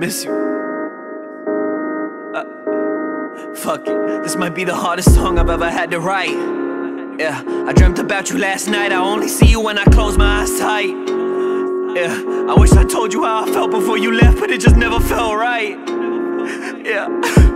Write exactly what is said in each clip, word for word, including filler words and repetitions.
miss you. uh, Fuck it, this might be the hardest song I've ever had to write. Yeah, I dreamt about you last night. I only see you when I close my eyes tight. Yeah, I wish I told you how I felt before you left, but it just never felt right. Yeah.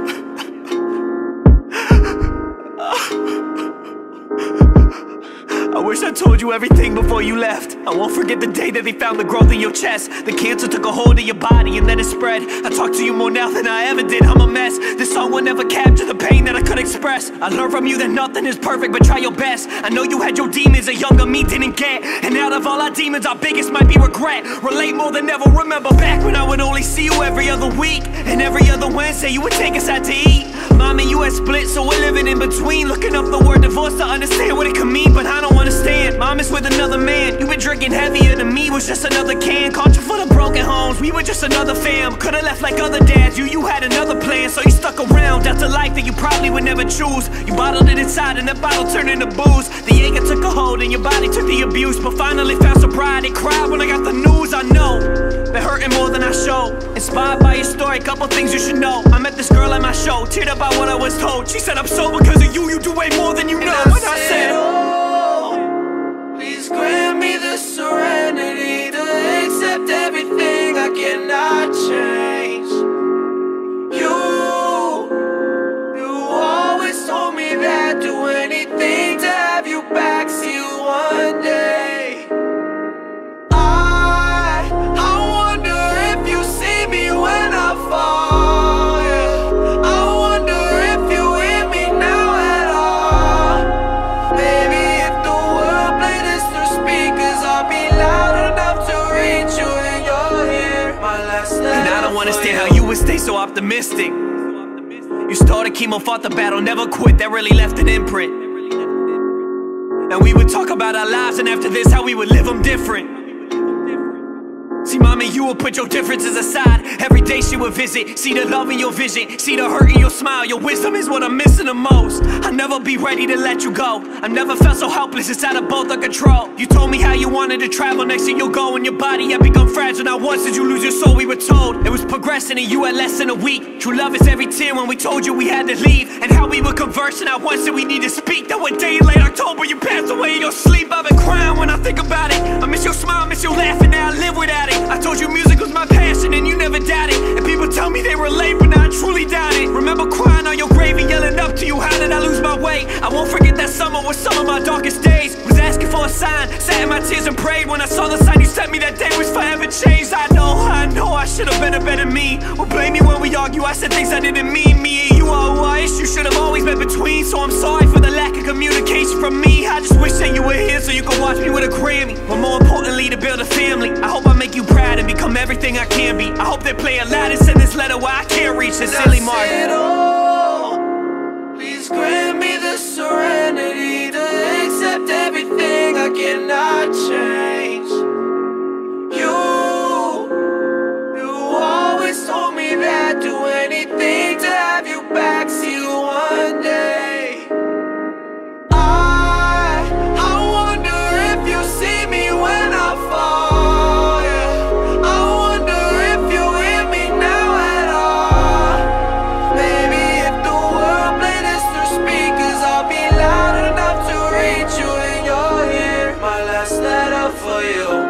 I wish I told you everything before you left. I won't forget the day that they found the growth in your chest. The cancer took a hold of your body and then it spread. I talk to you more now than I ever did, I'm a mess. This song will never capture the pain that I could express. I learned from you that nothing is perfect, but try your best. I know you had your demons, a younger me didn't get. And out of all our demons, our biggest might be regret. Relate more than ever, remember back when I would only see you every other week. And every other Wednesday you would take us out to eat. Mom and you had split, so we're living in between. Looking up the word divorce to understand what it could mean, but I don't understand. Mom is with another man. You been drinking heavier than me, was just another can. Caught you full of broken homes, we were just another fam. Could've left like other dads, you, you had another plan. So you stuck around, that's a life that you probably would never choose. You bottled it inside and that bottle turned into booze. The anger took a hold and your body took the abuse, but finally found sobriety. Cried when I got the news, I know been hurting more than I show. Inspired by your story, couple things you should know. I met this girl at my show, teared up by what I was told. She said I'm sober because of you, you do way more than you know. And I said, oh, please grant me the serenity to accept everything I cannot change. You, you always told me that do anything to have you back, see you one day. I, I wonder if you see me when I fall, yeah. I wonder if you hear me now at all. Maybe if the world played this through speakers, I'll be loud enough to reach you in your ear. My last letter. and I don't understand how you would stay so optimistic. You started chemo, fought the battle, never quit, that really left an imprint. And we would talk about our lives, and after this, how we would live them different. See, mommy, you would put your differences aside. Every day she would visit, see the love in your vision, see the hurt in your smile. Your wisdom is what I'm missing the most. I'll never be ready to let you go. I've never felt so helpless, it's out of both our control. You told me how you wanted to travel, next thing you'll go, and your body had become fragile. Not once did you lose your soul, we were told. It was progressing and you had less than a week. True love is every tear when we told you we had to leave. And how we would converse, and not once did we need to speak. That one day in late October you passed away in your sleep. I've been crying when I think about it. I miss your smile, miss your laugh, and now I live without it. I told you music was my passion and you never doubted. And people tell me they relate, but now I truly doubt it. Remember crying on your grave and yelling up to you, how did I lose my way? I won't forget that summer was some of my darkest days. Was asking for a sign, sat in my tears and prayed. When I saw the sign you sent me, that day was forever changed. I know, I know I should have been a better me. Well, blame me when we argue, I said things I didn't mean. Me and you are who our issues should have always been between. So I'm sorry for the lack of communication from me. I just wish that you were here so you could watch me with a Grammy. But more importantly, to build a family. I hope I make you proud and become everything I can be. I hope they play a loud and send this letter where I can't reach. Sincerely, Mark. Oh, please grant me the serenity to accept everything I cannot change. You, you always told me that do anything to have you back, see you one day. I, I wonder if you see me when I fall. For you.